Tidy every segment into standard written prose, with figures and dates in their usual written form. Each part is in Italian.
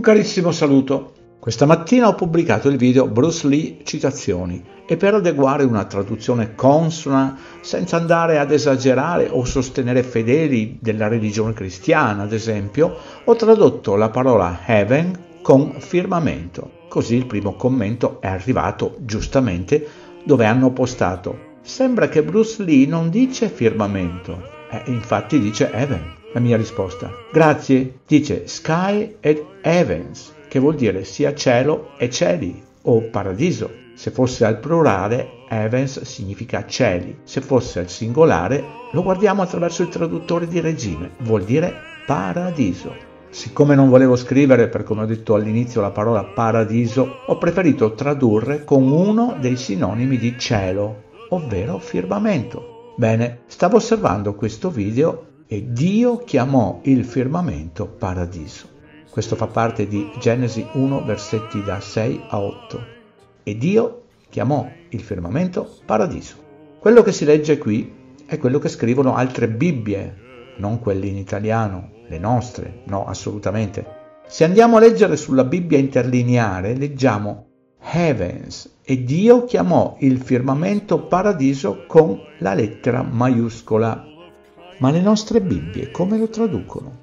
Un carissimo saluto. Questa mattina ho pubblicato il video Bruce Lee citazioni e per adeguare una traduzione consona, senza andare ad esagerare o sostenere fedeli della religione cristiana, ad esempio, ho tradotto la parola heaven con firmamento. Così il primo commento è arrivato giustamente, dove hanno postato: sembra che Bruce Lee non dice firmamento, infatti dice heaven. La mia risposta: grazie, dice sky and heavens, che vuol dire sia cielo e cieli, o paradiso. Se fosse al plurale, heavens significa cieli. Se fosse al singolare, lo guardiamo attraverso il traduttore di regime, vuol dire paradiso. Siccome non volevo scrivere, per come ho detto all'inizio, la parola paradiso, ho preferito tradurre con uno dei sinonimi di cielo, ovvero firmamento. Bene, stavo osservando questo video e Dio chiamò il firmamento paradiso. Questo fa parte di Genesi 1, versetti da 6 a 8. E Dio chiamò il firmamento paradiso. Quello che si legge qui è quello che scrivono altre Bibbie, non quelle in italiano, le nostre, no, assolutamente. Se andiamo a leggere sulla Bibbia interlineare, leggiamo heavens, e Dio chiamò il firmamento paradiso con la lettera maiuscola. Ma le nostre Bibbie come lo traducono?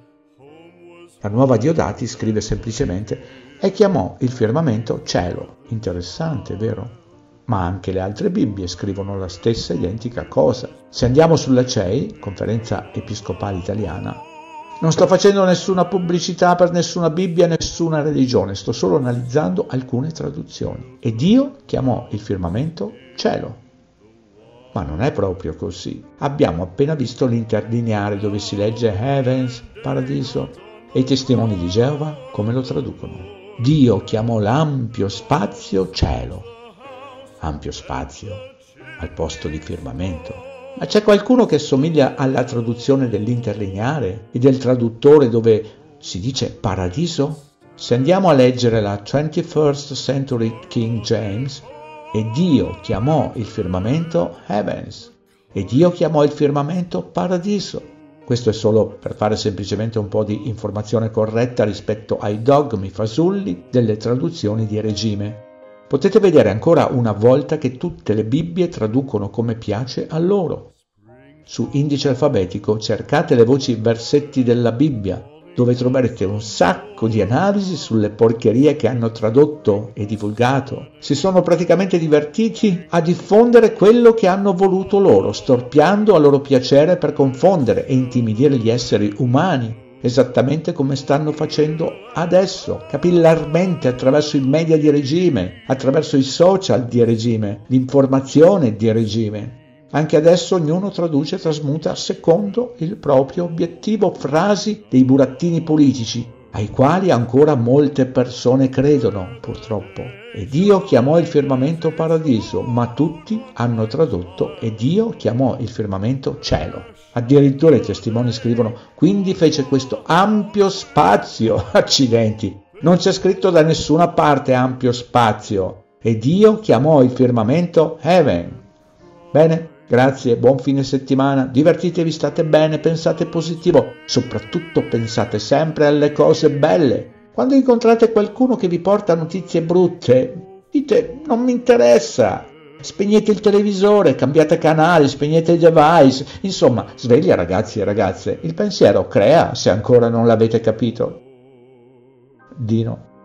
La Nuova Diodati scrive semplicemente e chiamò il firmamento cielo. Interessante, vero? Ma anche le altre Bibbie scrivono la stessa identica cosa. Se andiamo sulla CEI, Conferenza Episcopale Italiana, non sto facendo nessuna pubblicità per nessuna Bibbia, nessuna religione, sto solo analizzando alcune traduzioni. E Dio chiamò il firmamento cielo. Ma non è proprio così. Abbiamo appena visto l'interlineare dove si legge heavens, paradiso, e i testimoni di Geova come lo traducono? Dio chiamò l'ampio spazio cielo. Ampio spazio al posto di firmamento. Ma c'è qualcuno che somiglia alla traduzione dell'interlineare e del traduttore dove si dice paradiso? Se andiamo a leggere la 21st Century King James, e Dio chiamò il firmamento heavens, e Dio chiamò il firmamento paradiso. Questo è solo per fare semplicemente un po' di informazione corretta rispetto ai dogmi fasulli delle traduzioni di regime. Potete vedere ancora una volta che tutte le Bibbie traducono come piace a loro. Su indice alfabetico cercate le voci versetti della Bibbia, dove troverete un sacco di analisi sulle porcherie che hanno tradotto e divulgato. Si sono praticamente divertiti a diffondere quello che hanno voluto loro, storpiando a loro piacere per confondere e intimidire gli esseri umani, esattamente come stanno facendo adesso, capillarmente attraverso i media di regime, attraverso i social di regime, l'informazione di regime. Anche adesso ognuno traduce e trasmuta secondo il proprio obiettivo frasi dei burattini politici, ai quali ancora molte persone credono, purtroppo. E Dio chiamò il firmamento paradiso, ma tutti hanno tradotto e Dio chiamò il firmamento cielo. Addirittura i testimoni scrivono: quindi fece questo ampio spazio. Accidenti, non c'è scritto da nessuna parte ampio spazio. E Dio chiamò il firmamento heaven. Bene? Grazie, buon fine settimana, divertitevi, state bene, pensate positivo, soprattutto pensate sempre alle cose belle. Quando incontrate qualcuno che vi porta notizie brutte, dite non mi interessa, spegnete il televisore, cambiate canale, spegnete il device, insomma, sveglia ragazzi e ragazze, il pensiero crea, se ancora non l'avete capito. Dino.